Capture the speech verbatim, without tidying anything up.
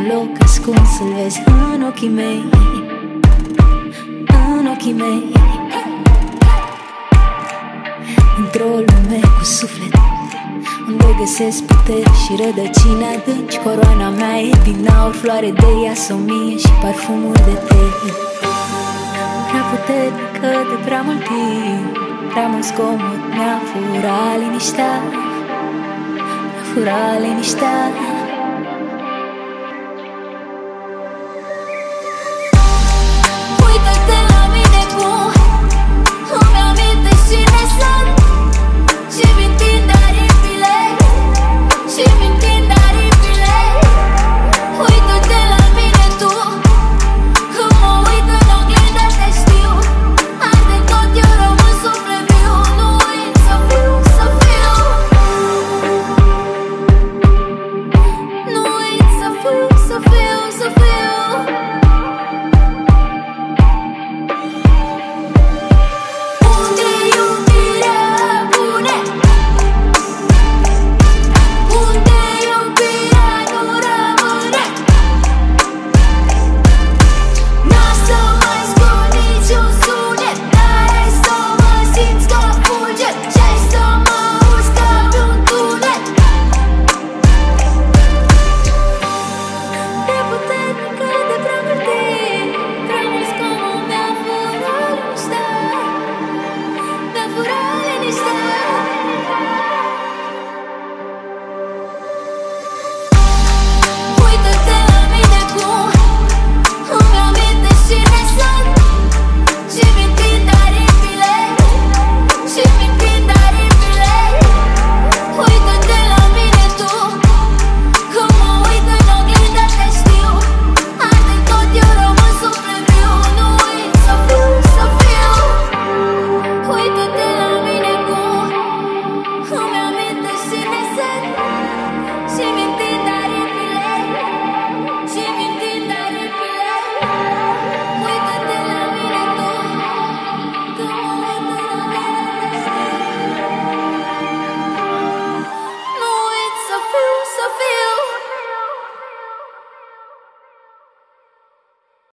loc ascuns să-l vezi în ochii mei, în ochii mei. Într-o lume cu suflet, unde găsesc putere și rădăcini adânci. Coroana mea e din aur, floare de iasomie și parfumuri de tei. Prea puternică de prea mult timp, prea mult zgomot mi-a furat liniștea, mi-a furat liniștea.